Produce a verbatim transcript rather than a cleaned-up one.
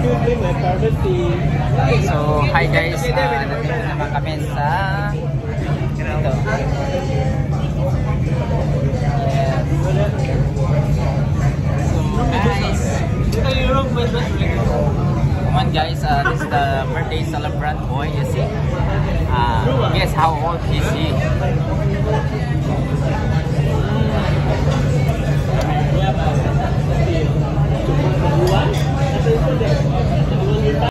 So, hi guys, uh, nandito naman kami sa ito. Yes. So guys, come on guys, uh, this is the birthday celebrant boy, you see. Uh, guess how old is he?